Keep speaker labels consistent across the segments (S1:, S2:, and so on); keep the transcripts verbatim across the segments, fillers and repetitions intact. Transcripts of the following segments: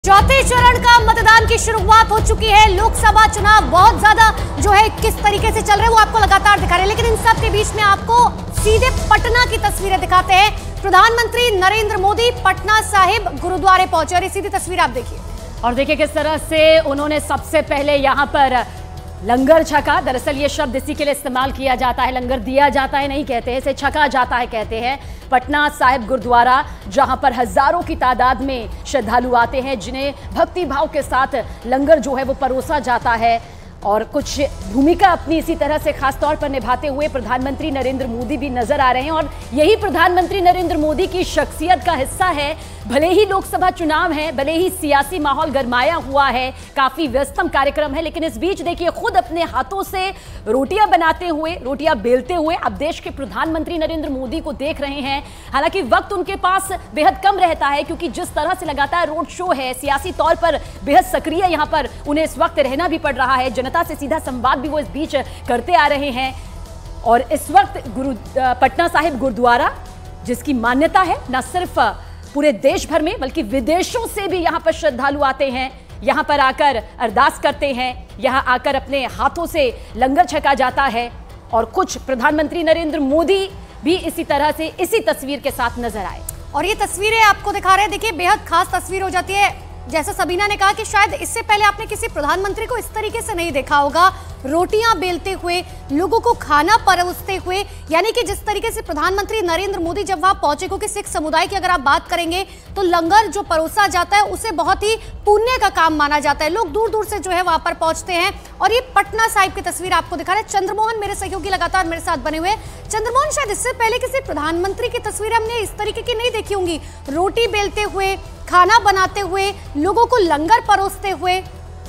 S1: चौथे चरण का मतदान की शुरुआत हो चुकी है। लोकसभा चुनाव बहुत ज्यादा जो है किस तरीके से चल रहे हैं वो आपको लगातार दिखा रहे हैं, लेकिन इन सब के बीच में आपको सीधे पटना की तस्वीरें दिखाते हैं। प्रधानमंत्री नरेंद्र मोदी पटना साहिब गुरुद्वारे पहुंचे और ये सीधी तस्वीर आप देखिए
S2: और देखिए किस तरह से उन्होंने सबसे पहले यहाँ पर लंगर छका। दरअसल ये शब्द इसी के लिए इस्तेमाल किया जाता है, लंगर दिया जाता है नहीं कहते हैं, इसे छका जाता है कहते हैं। पटना साहिब गुरुद्वारा जहां पर हजारों की तादाद में श्रद्धालु आते हैं, जिन्हें भक्ति भाव के साथ लंगर जो है वो परोसा जाता है। और कुछ भूमिका अपनी इसी तरह से खास तौर पर निभाते हुए प्रधानमंत्री नरेंद्र मोदी भी नजर आ रहे हैं और यही प्रधानमंत्री नरेंद्र मोदी की शख्सियत का हिस्सा है। भले ही लोकसभा चुनाव है, भले ही सियासी माहौल गरमाया हुआ है, काफी व्यस्तम कार्यक्रम है, लेकिन इस बीच देखिए खुद अपने हाथों से रोटियां बनाते हुए, रोटियां बेलते हुए अब देश के प्रधानमंत्री नरेंद्र मोदी को देख रहे हैं। हालांकि वक्त उनके पास बेहद कम रहता है, क्योंकि जिस तरह से लगातार रोड शो है, सियासी तौर पर बेहद सक्रिय यहां पर उन्हें इस वक्त रहना भी पड़ रहा है। जनता से सीधा संवाद भी वो इस बीच करते आ रहे हैं। और इस वक्त गुरु पटना साहिब गुरुद्वारा, जिसकी मान्यता है न सिर्फ पूरे देश भर में बल्कि विदेशों से भी यहां पर श्रद्धालु आते हैं, यहां पर आकर अरदास करते हैं, यहां आकर अपने हाथों से लंगर छका जाता है। और कुछ प्रधानमंत्री नरेंद्र मोदी भी इसी तरह से इसी तस्वीर के साथ नजर आए
S1: और ये तस्वीरें आपको दिखा रहे हैं। देखिए बेहद खास तस्वीर हो जाती है। जैसा सबीना ने कहा कि शायद इससे पहले आपने किसी प्रधानमंत्री को इस तरीके से नहीं देखा होगा, रोटियां बेलते हुए, लोगों को खाना परोसते हुए। यानी कि जिस तरीके से प्रधानमंत्री नरेंद्र मोदी जब वहां पहुंचे, क्योंकि सिख समुदाय की अगर आप बात करेंगे तो लंगर जो परोसा जाता है उसे बहुत ही पुण्य का काम माना जाता है। लोग दूर दूर से जो है वहां पर पहुंचते हैं। और ये पटना साहिब की तस्वीर आपको दिखा रहे हैं। चंद्रमोहन मेरे सहयोगी लगातार मेरे साथ बने हुए। चंद्रमोहन, शायद इससे पहले किसी प्रधानमंत्री की तस्वीर हमने इस तरीके की नहीं देखी होंगी, रोटी बेलते हुए, खाना बनाते हुए, लोगों को लंगर परोसते हुए।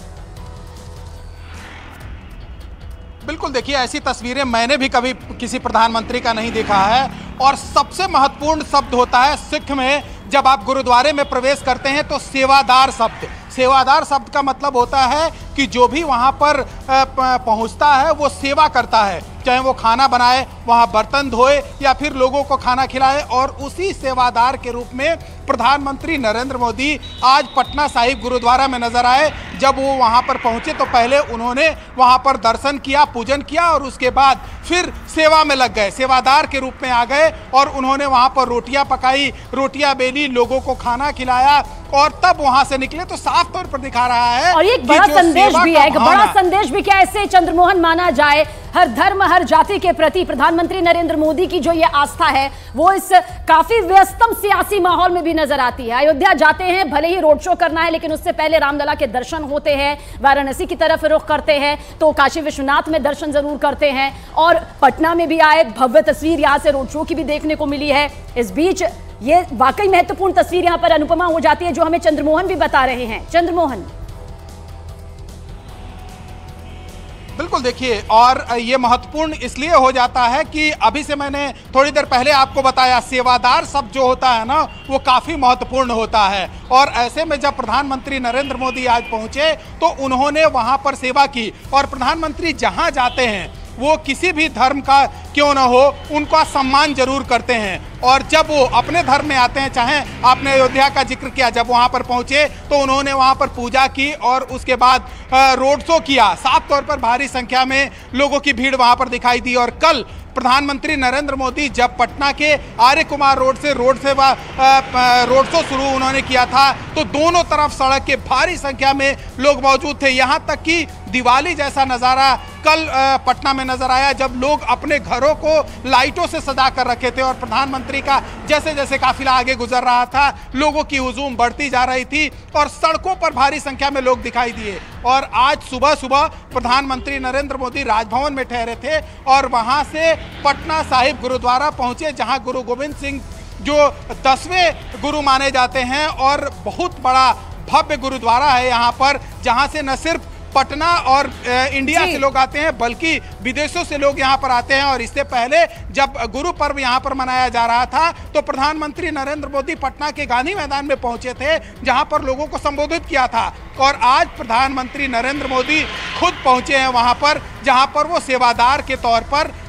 S3: बिल्कुल, देखिए ऐसी तस्वीरें मैंने भी कभी किसी प्रधानमंत्री का नहीं देखा है। और सबसे महत्वपूर्ण शब्द होता है सिख में, जब आप गुरुद्वारे में प्रवेश करते हैं तो सेवादार शब्द। सेवादार शब्द का मतलब होता है कि जो भी वहाँ पर पहुँचता है वो सेवा करता है, चाहे वो खाना बनाए, वहाँ बर्तन धोए या फिर लोगों को खाना खिलाए। और उसी सेवादार के रूप में प्रधानमंत्री नरेंद्र मोदी आज पटना साहिब गुरुद्वारा में नजर आए। जब वो वहाँ पर पहुँचे तो पहले उन्होंने वहाँ पर दर्शन किया, पूजन किया और उसके बाद फिर सेवा में लग गए, सेवादार के रूप में आ गए। और उन्होंने वहाँ पर रोटियाँ पकाई, रोटियाँ बेली, लोगों को खाना खिलाया और तब वहाँ से निकले। तो साफ तौर पर दिखा रहा है
S2: और एक बड़ा संदेश भी है, एक बड़ा संदेश भी क्या ऐसे चंद्रमोहन माना जाए, हर धर्म हर जाति के प्रति प्रधानमंत्री नरेंद्र मोदी की जो ये आस्था है वो इस काफी व्यस्तम सियासी माहौल में भी नजर आती है। अयोध्या जाते हैं, भले ही रोड शो करना है, लेकिन उससे पहले रामलला के दर्शन होते हैं, वाराणसी की तरफ रुख करते हैं तो काशी विश्वनाथ में दर्शन जरूर करते हैं। और पटना में भी आए, भव्य तस्वीर यहाँ से रोड शो की भी देखने को मिली है। इस बीच ये वाकई महत्वपूर्ण तस्वीर यहाँ पर अनुपमा हो जाती है, जो हमें चंद्रमोहन भी बता रहे हैं। चंद्रमोहन,
S3: बिल्कुल, देखिए और ये महत्वपूर्ण इसलिए हो जाता है कि अभी से मैंने थोड़ी देर पहले आपको बताया, सेवादार शब्द जो होता है ना वो काफ़ी महत्वपूर्ण होता है। और ऐसे में जब प्रधानमंत्री नरेंद्र मोदी आज पहुंचे तो उन्होंने वहां पर सेवा की। और प्रधानमंत्री जहां जाते हैं वो किसी भी धर्म का क्यों ना हो, उनका सम्मान जरूर करते हैं। और जब वो अपने धर्म में आते हैं, चाहे आपने अयोध्या का जिक्र किया, जब वहाँ पर पहुँचे तो उन्होंने वहाँ पर पूजा की और उसके बाद रोड शो किया। साफ तौर पर भारी संख्या में लोगों की भीड़ वहाँ पर दिखाई दी। और कल प्रधानमंत्री नरेंद्र मोदी जब पटना के आर्य कुमार रोड से रोड से रोड शो शुरू उन्होंने किया था तो दोनों तरफ सड़क के भारी संख्या में लोग मौजूद थे। यहाँ तक कि दिवाली जैसा नज़ारा कल पटना में नजर आया, जब लोग अपने घरों को लाइटों से सजा कर रखे थे। और प्रधानमंत्री का जैसे जैसे काफिला आगे गुजर रहा था, लोगों की हुजूम बढ़ती जा रही थी और सड़कों पर भारी संख्या में लोग दिखाई दिए। और आज सुबह सुबह प्रधानमंत्री नरेंद्र मोदी राजभवन में ठहरे थे और वहां से पटना साहिब गुरुद्वारा पहुंचे, जहां गुरु गोविंद सिंह जो दसवें गुरु माने जाते हैं और बहुत बड़ा भव्य गुरुद्वारा है यहाँ पर, जहाँ से न सिर्फ पटना और इंडिया से लोग आते हैं बल्कि विदेशों से लोग यहाँ पर आते हैं। और इससे पहले जब गुरु पर्व यहाँ पर मनाया जा रहा था तो प्रधानमंत्री नरेंद्र मोदी पटना के गांधी मैदान में पहुंचे थे, जहाँ पर लोगों को संबोधित किया था। और आज प्रधानमंत्री नरेंद्र मोदी खुद पहुंचे हैं वहाँ पर, जहाँ पर वो सेवादार के तौर पर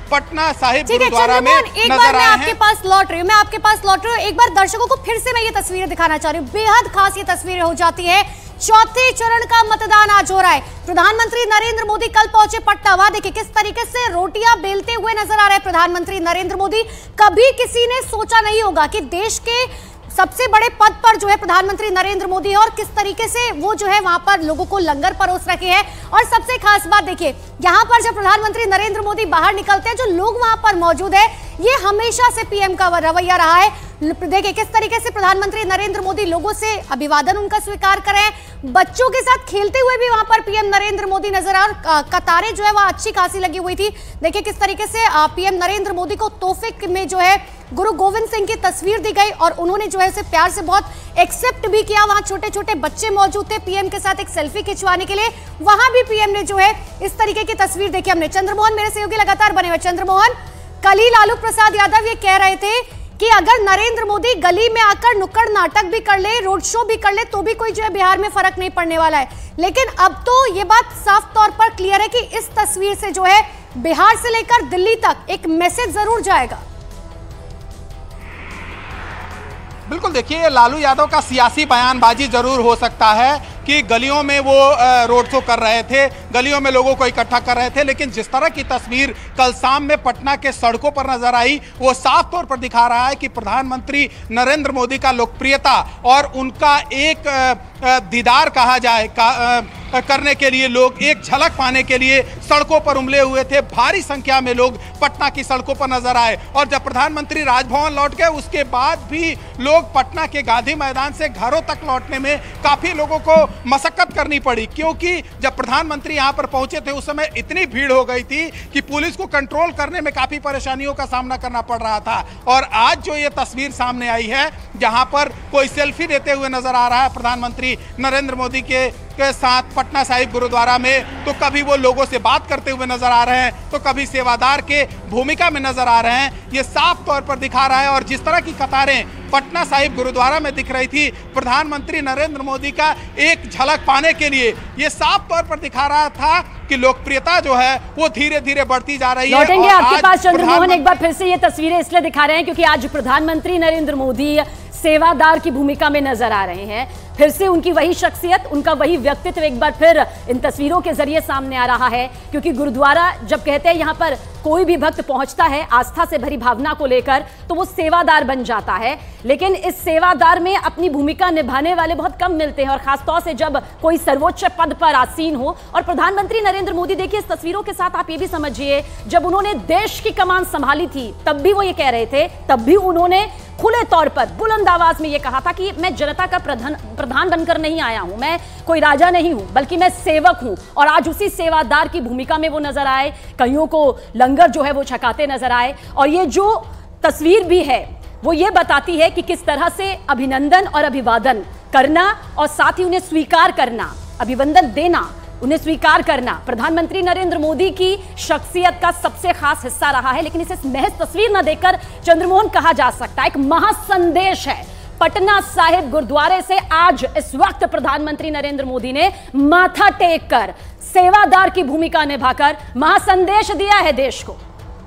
S3: पटना साहिब
S1: ठीक है
S3: गुरुद्वारा में
S1: एक बार मैं आपके पास लौट रही हूँ मैं आपके पास लौट रही हूँ एक बार दर्शकों को फिर से मैं ये तस्वीरें दिखाना चाह रही हूँ। बेहद खास ये तस्वीरें हो जाती है। चौथे चरण का मतदान आज हो रहा है। प्रधानमंत्री नरेंद्र मोदी कल पहुंचे पटना। वहां देखिए किस तरीके से रोटियां बेलते हुए नजर आ रहे हैं प्रधानमंत्री नरेंद्र मोदी। कभी किसी ने सोचा नहीं होगा कि देश के सबसे बड़े पद पर जो है प्रधानमंत्री नरेंद्र मोदी है और किस तरीके से वो जो है वहां पर लोगों को लंगर परोस रखे हैं। और सबसे खास बात देखिए यहां पर जब प्रधानमंत्री नरेंद्र मोदी बाहर निकलते हैं जो लोग वहां पर मौजूद है ये हमेशा से पीएम का रवैया रहा है। देखिए किस तरीके से प्रधानमंत्री नरेंद्र मोदी लोगों से अभिवादन उनका स्वीकार करें। बच्चों के साथ खेलते हुए भी वहां पर पीएम नरेंद्र मोदी नजर आए और कतारें जो है वह अच्छी खासी लगी हुई थी। देखिए किस तरीके से पीएम नरेंद्र मोदी को तोहफे में जो है गुरु गोविंद सिंह की तस्वीर दी गई और उन्होंने जो है उसे प्यार से बहुत एक्सेप्ट भी किया। वहां छोटे छोटे बच्चे मौजूद थे पीएम के साथ एक सेल्फी खिंचवाने के लिए। वहां भी पीएम ने जो है इस तरीके की तस्वीर देखी। हमने चंद्रमोहन मेरे सहयोगी लगातार बने हुए चंद्रमोहन कल ही लालू प्रसाद यादव ये कह रहे थे कि अगर नरेंद्र मोदी गली में आकर नुक्कड़ नाटक भी कर ले रोड शो भी कर ले तो भी कोई जो है बिहार में फर्क नहीं पड़ने वाला है। लेकिन अब तो ये बात साफ तौर पर क्लियर है कि इस तस्वीर से जो है बिहार से लेकर दिल्ली तक एक मैसेज जरूर जाएगा।
S3: बिल्कुल देखिए लालू यादव का सियासी बयानबाजी जरूर हो सकता है कि गलियों में वो रोड शो कर रहे थे गलियों में लोगों को इकट्ठा कर रहे थे लेकिन जिस तरह की तस्वीर कल शाम में पटना के सड़कों पर नजर आई वो साफ तौर पर दिखा रहा है कि प्रधानमंत्री नरेंद्र मोदी का लोकप्रियता और उनका एक दीदार कहा जाए का, करने के लिए लोग एक झलक पाने के लिए सड़कों पर उमड़े हुए थे। भारी संख्या में लोग पटना की सड़कों पर नजर आए और जब प्रधानमंत्री राजभवन लौट गए उसके बाद भी लोग पटना के गांधी मैदान से घरों तक लौटने में काफी लोगों को मशक्कत करनी पड़ी क्योंकि जब प्रधानमंत्री यहां पर पहुंचे थे उस समय इतनी भीड़ हो गई थी कि पुलिस को कंट्रोल करने में काफी परेशानियों का सामना करना पड़ रहा था। और आज जो ये तस्वीर सामने आई है जहां पर कोई सेल्फी देते हुए नजर आ रहा है प्रधानमंत्री नरेंद्र मोदी के के साथ पटना साहिब गुरुद्वारा में, तो कभी वो लोगों से बात करते हुए नजर आ रहे हैं तो कभी सेवादार के भूमिका में नजर आ रहे हैं। ये साफ तौर पर दिखा रहा है और जिस तरह की कतारें पटना साहिब गुरुद्वारा में दिख रही थी प्रधानमंत्री नरेंद्र मोदी का एक झलक पाने के लिए ये साफ तौर पर दिखा रहा था कि लोकप्रियता जो है वो धीरे धीरे बढ़ती जा रही है।
S2: लौटेंगे आपके पास चंद्रमोहन। एक बार फिर से ये तस्वीरें इसलिए दिखा रहे हैं क्योंकि आज प्रधानमंत्री नरेंद्र मोदी सेवादार की भूमिका में नजर आ रहे हैं। फिर से उनकी वही शख्सियत उनका वही व्यक्तित्व एक बार फिर इन तस्वीरों के जरिए सामने आ रहा है क्योंकि गुरुद्वारा जब कहते हैं यहां पर कोई भी भक्त पहुंचता है आस्था से भरी भावना को लेकर तो वो सेवादार बन जाता है। लेकिन इस सेवादार में अपनी भूमिका निभाने वाले बहुत कम मिलते हैं और खासतौर से जब कोई सर्वोच्च पद पर आसीन हो। और प्रधानमंत्री नरेंद्र मोदी देखिए इस तस्वीरों के साथ आप ये भी समझिए जब उन्होंने देश की कमान संभाली थी तब भी वो ये कह रहे थे तब भी उन्होंने खुले तौर पर बुलंद आवाज में ये कहा था कि मैं जनता का प्रधान प्रधान बनकर नहीं आया हूं, मैं कोई राजा नहीं हूं बल्कि मैं सेवक हूं। और आज उसी सेवादार की भूमिका में वो नजर आए, कईयों को लंगर जो है वो छकाते नजर आए। और ये जो तस्वीर भी है वो ये बताती है कि किस तरह से अभिनंदन और अभिवादन करना और साथ ही उन्हें स्वीकार करना, अभिवंदन देना, उन्हें स्वीकार करना प्रधानमंत्री नरेंद्र मोदी की शख्सियत का सबसे खास हिस्सा रहा है। लेकिन इसे महज तस्वीर न देखकर चंद्रमोहन कहा जा सकता एक महासंदेश है। पटना साहिब गुरुद्वारे से आज इस वक्त प्रधानमंत्री नरेंद्र मोदी ने माथा टेक कर सेवादार की भूमिका निभाकर महासंदेश दिया है देश को।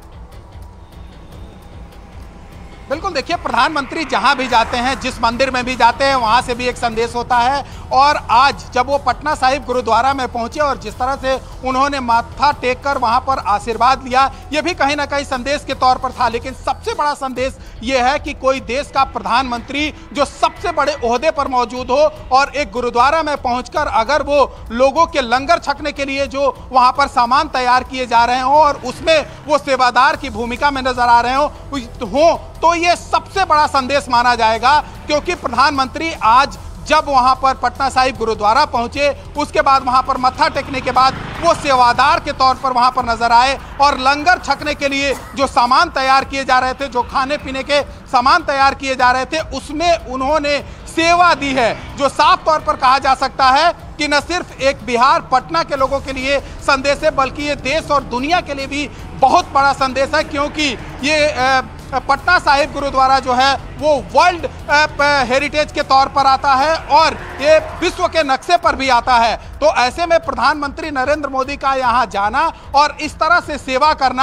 S3: बिल्कुल देखिए प्रधानमंत्री जहां भी जाते हैं जिस मंदिर में भी जाते हैं वहां से भी एक संदेश होता है। और आज जब वो पटना साहिब गुरुद्वारा में पहुंचे और जिस तरह से उन्होंने माथा टेक कर वहां पर आशीर्वाद लिया ये भी कहीं ना कहीं संदेश के तौर पर था। लेकिन सबसे बड़ा संदेश ये है कि कोई देश का प्रधानमंत्री जो सबसे बड़े ओहदे पर मौजूद हो और एक गुरुद्वारा में पहुंचकर अगर वो लोगों के लंगर छकने के लिए जो वहां पर सामान तैयार किए जा रहे हो और उसमें वो सेवादार की भूमिका में नजर आ रहे हो हो तो ये सबसे बड़ा संदेश माना जाएगा। क्योंकि प्रधानमंत्री आज जब वहां पर पटना साहिब गुरुद्वारा पहुंचे उसके बाद वहां पर मत्था टेकने के बाद वो सेवादार के तौर पर वहां पर नजर आए और लंगर छकने के लिए जो सामान तैयार किए जा रहे थे, जो खाने पीने के सामान तैयार किए जा रहे थे उसमें उन्होंने सेवा दी है। जो साफ तौर पर कहा जा सकता है कि न सिर्फ एक बिहार पटना के लोगों के लिए संदेश है बल्कि ये देश और दुनिया के लिए भी बहुत बड़ा संदेश है। क्योंकि ये आ, पटना साहिब गुरुद्वारा जो है वो वर्ल्ड हेरिटेज के तौर पर आता है और ये विश्व के नक्शे पर भी आता है। तो ऐसे में प्रधानमंत्री नरेंद्र मोदी का यहाँ जाना और इस तरह से सेवा करना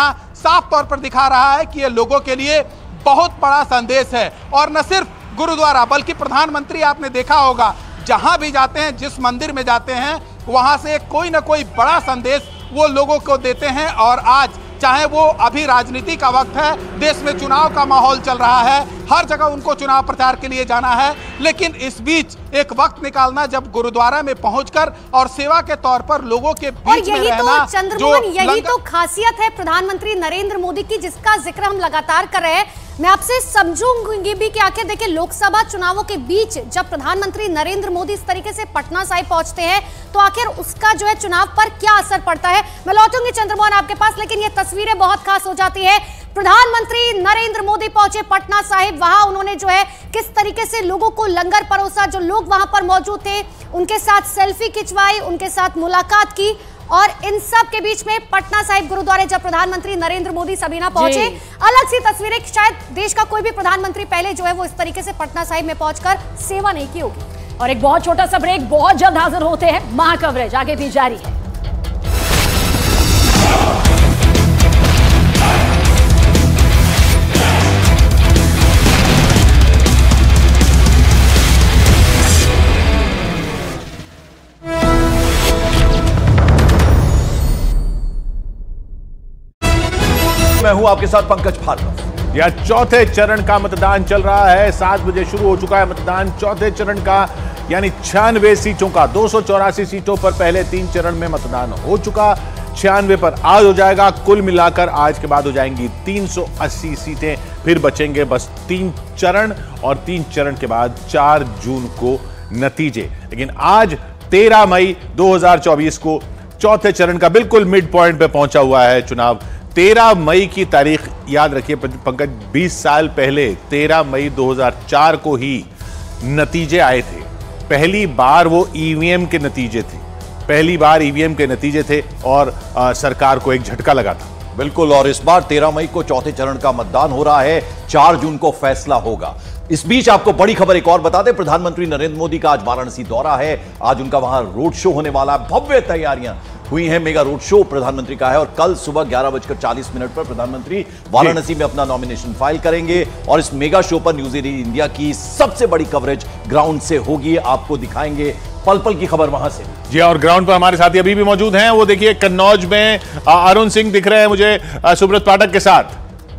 S3: साफ तौर पर दिखा रहा है कि ये लोगों के लिए बहुत बड़ा संदेश है। और न सिर्फ गुरुद्वारा बल्कि प्रधानमंत्री आपने देखा होगा जहां भी जाते हैं, जिस मंदिर में जाते हैं, वहां से कोई ना कोई बड़ा संदेश वो लोगों को देते हैं। और आज चाहे वो अभी राजनीति का वक्त है, देश में चुनाव का माहौल चल रहा है, हर जगह उनको चुनाव प्रचार के लिए जाना है, लेकिन इस बीच एक वक्त निकालना जब गुरुद्वारा में पहुंचकर और सेवा के तौर पर लोगों के बीच में रहना,
S1: तो चंद्रमोहन, यही तो खासियत है प्रधानमंत्री नरेंद्र मोदी की, जिसका जिक्र हम लगातार कर रहे हैं। मैं आपसे समझूंगी भी कि आखिर देखिए लोकसभा चुनावों के बीच जब प्रधानमंत्री नरेंद्र मोदी इस तरीके से पटना साहिब पहुंचते हैं तो आखिर उसका जो है चुनाव पर क्या असर पड़ता है। मैं लौटूंगी चंद्रमोहन आपके पास, लेकिन ये तस्वीरें बहुत खास हो जाती है। प्रधानमंत्री नरेंद्र मोदी पहुंचे पटना साहिब, वहां उन्होंने जो है किस तरीके से लोगों को लंगर परोसा, जो लोग वहां पर मौजूद थे उनके साथ सेल्फी खिंचवाई, उनके साथ मुलाकात की, और इन सब के बीच में पटना साहिब गुरुद्वारे जब प्रधानमंत्री नरेंद्र मोदी सबीना पहुंचे, अलग सी तस्वीरें, शायद देश का कोई भी प्रधानमंत्री पहले जो है वो इस तरीके से पटना साहिब में पहुंचकर सेवा नहीं की होगी।
S2: और एक बहुत छोटा सा ब्रेक, बहुत जल्द हाजिर होते हैं, महा कवरेज आगे भी जारी है।
S4: मैं हूं आपके साथ पंकज भार्गव।
S5: यह चौथे चरण का मतदान चल रहा है। सात बजे शुरू हो चुका है मतदान चौथे चरण का, यानी छियानवे सीटों का। दो सौ चौरासी सीटों पर पहले तीन चरण में मतदान हो चुका, छियानवे पर आज हो जाएगा। कुल मिलाकर आज के बाद हो जाएंगी तीन सौ अस्सी सीटें, फिर बचेंगे बस तीन चरण, और तीन चरण के बाद चार जून को नतीजे। लेकिन आज तेरह मई दो हज़ार चौबीस को चौथे चरण का बिल्कुल मिड पॉइंट पे पहुंचा हुआ है चुनाव। तेरह मई की तारीख याद रखिए पंकज, बीस साल पहले तेरह मई दो हज़ार चार को ही नतीजे आए थे। पहली बार वो ईवीएम के नतीजे थे, पहली बार ईवीएम के नतीजे थे और आ, सरकार को एक झटका लगा था।
S4: बिल्कुल, और इस बार तेरह मई को चौथे चरण का मतदान हो रहा है, चार जून को फैसला होगा। इस बीच आपको बड़ी खबर एक और बता दें, प्रधानमंत्री नरेंद्र मोदी का आज वाराणसी दौरा है। आज उनका वहां रोड शो होने वाला है, भव्य तैयारियां हुई हैं, मेगा रोड शो प्रधानमंत्री का है। और कल सुबह ग्यारह बजकर चालीस मिनट पर प्रधानमंत्री वाराणसी में अपना नॉमिनेशन फाइल करेंगे, और इस मेगा शो पर न्यूज एटीन इंडिया की सबसे बड़ी कवरेज ग्राउंड से होगी। आपको दिखाएंगे पल पल की खबर वहां से।
S5: जी, और ग्राउंड पर हमारे साथी अभी भी मौजूद हैं। वो देखिए कन्नौज में अरुण सिंह दिख रहे हैं मुझे सुब्रत पाठक के साथ।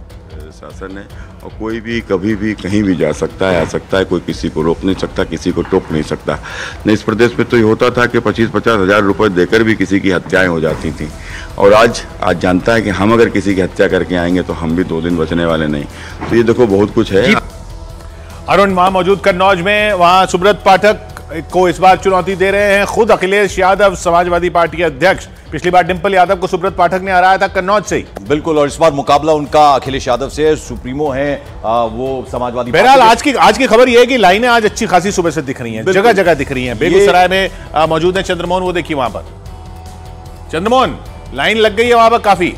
S6: शासन है और कोई भी कभी भी कहीं भी जा सकता है, आ सकता है, कोई किसी को रोक नहीं सकता, किसी को टोक नहीं सकता। नहीं, इस प्रदेश में तो ये होता था कि पच्चीस पचास हजार रुपए देकर भी किसी की हत्याएं हो जाती थी, और आज आज जानता है कि हम अगर किसी की हत्या करके आएंगे तो हम भी दो दिन बचने वाले नहीं। तो ये देखो बहुत कुछ है।
S5: अरुण वहां मौजूद कन्नौज में, वहां सुब्रत पाठक को इस बार चुनौती दे रहे हैं खुद अखिलेश यादव, समाजवादी पार्टी के अध्यक्ष। पिछली बार डिंपल यादव को सुब्रत पाठक ने हराया था कन्नौज से ही।
S4: बिल्कुल, और इस बार मुकाबला उनका अखिलेश यादव से, सुप्रीमो हैं वो समाजवादी।
S5: बहरहाल आज की आज की खबर यह है कि लाइनें आज अच्छी खासी सुबह से दिख रही हैं, जगह जगह दिख रही हैं। बेगूसराय में मौजूद है चंद्रमोहन, वो देखिए वहां पर चंद्रमोहन लाइन लग गई है वहां पर काफी।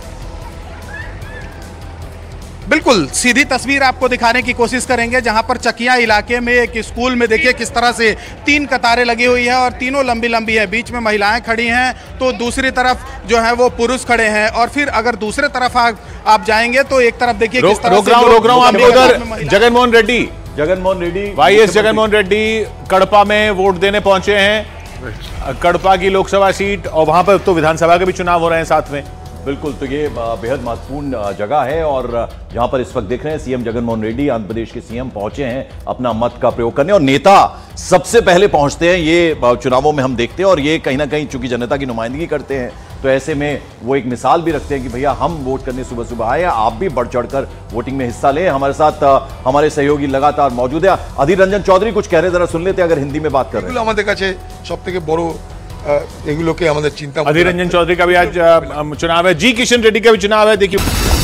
S3: बिल्कुल सीधी तस्वीर आपको दिखाने की कोशिश करेंगे, जहां पर चकिया इलाके में एक स्कूल में देखिए किस तरह से तीन कतारें लगी हुई है और तीनों लंबी लंबी है, बीच में महिलाएं खड़ी हैं तो दूसरी तरफ जो है वो पुरुष खड़े हैं। और फिर अगर दूसरे तरफ आ, आप जाएंगे तो एक तरफ देखिए किस तरह
S5: रोक रहा हूं रोक रहा हूं आपको उधर जगनमोहन रेड्डी
S4: जगनमोहन रेड्डी
S5: वाई एस जगनमोहन रेड्डी कड़पा में वोट देने पहुंचे हैं, कड़पा की लोकसभा सीट, और वहां पर तो विधानसभा के भी चुनाव हो रहे हैं साथ में।
S4: बिल्कुल, तो ये बेहद महत्वपूर्ण जगह है, और जहां पर इस वक्त देख रहे हैं सीएम जगनमोहन रेड्डी, आंध्र प्रदेश के सीएम पहुंचे हैं अपना मत का प्रयोग करने, और नेता सबसे पहले पहुंचते हैं ये चुनावों में हम देखते हैं, और ये कहीं ना कहीं चूंकि जनता की नुमाइंदगी करते हैं तो ऐसे में वो एक मिसाल भी रखते हैं कि भैया हम वोट करने सुबह सुबह आए, आप भी बढ़ चढ़कर वोटिंग में हिस्सा लें। हमारे साथ हमारे सहयोगी लगातार मौजूद है, अधीर रंजन चौधरी कुछ कह रहे, जरा सुन लेते हैं अगर हिंदी में बात कर रहे हैं।
S7: আমাদের কাছে সবথেকে বড় এগুলোকে আমাদের চিন্তা।
S5: अधीर रंजन चौधरी का भी आज चुनाव है, जी किशन रेड्डी का भी चुनाव है। देखिए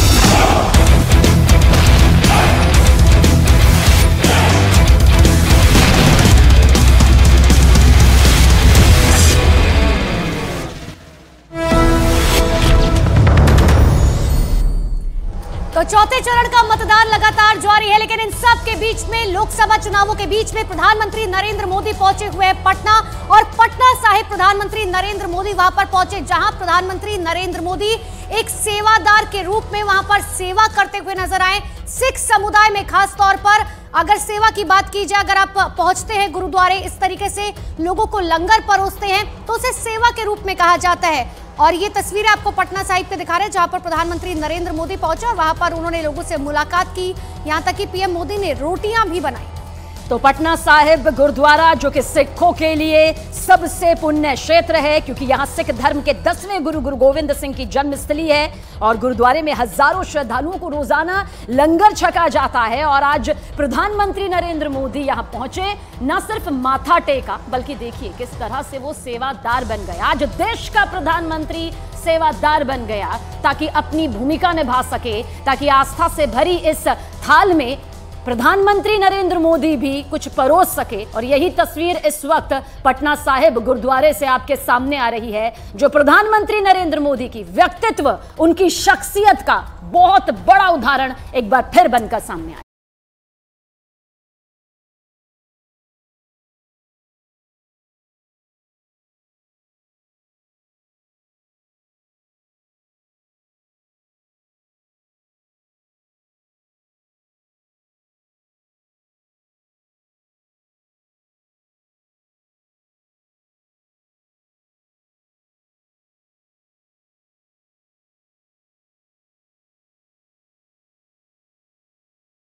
S1: तो चौथे चरण का मतदान लगातार जारी है, लेकिन इन सब के बीच में लोकसभा चुनावों के बीच में प्रधानमंत्री नरेंद्र मोदी पहुंचे हुए हैं पटना, और पटना साहिब प्रधानमंत्री नरेंद्र मोदी वहां पर पहुंचे, जहां प्रधानमंत्री नरेंद्र मोदी एक सेवादार के रूप में वहां पर सेवा करते हुए नजर आए। सिख समुदाय में खास तौर पर अगर सेवा की बात की जाए, अगर आप पहुंचते हैं गुरुद्वारे, इस तरीके से लोगों को लंगर परोसते हैं तो उसे सेवा के रूप में कहा जाता है। और ये तस्वीरें आपको पटना साहिब के दिखा रहे हैं, जहां पर प्रधानमंत्री नरेंद्र मोदी पहुंचे और वहां पर उन्होंने लोगों से मुलाकात की। यहां तक कि पीएम मोदी ने रोटियां भी बनाई।
S2: तो पटना साहिब गुरुद्वारा जो कि सिखों के लिए सबसे पुण्य क्षेत्र है, क्योंकि यहां सिख धर्म के दसवें गुरु गुरु गोविंद सिंह की जन्मस्थली है और गुरुद्वारे में हजारों श्रद्धालुओं को रोजाना लंगर छका जाता है। और आज प्रधानमंत्री नरेंद्र मोदी यहां पहुंचे, न सिर्फ माथा टेका बल्कि देखिए किस तरह से वो सेवादार बन गए। आज देश का प्रधानमंत्री सेवादार बन गया ताकि अपनी भूमिका निभा सके, ताकि आस्था से भरी इस थाल में प्रधानमंत्री नरेंद्र मोदी भी कुछ परोस सके। और यही तस्वीर इस वक्त पटना साहिब गुरुद्वारे से आपके सामने आ रही है, जो प्रधानमंत्री नरेंद्र मोदी की व्यक्तित्व, उनकी शख्सियत का बहुत बड़ा उदाहरण एक बार फिर बनकर सामने आया।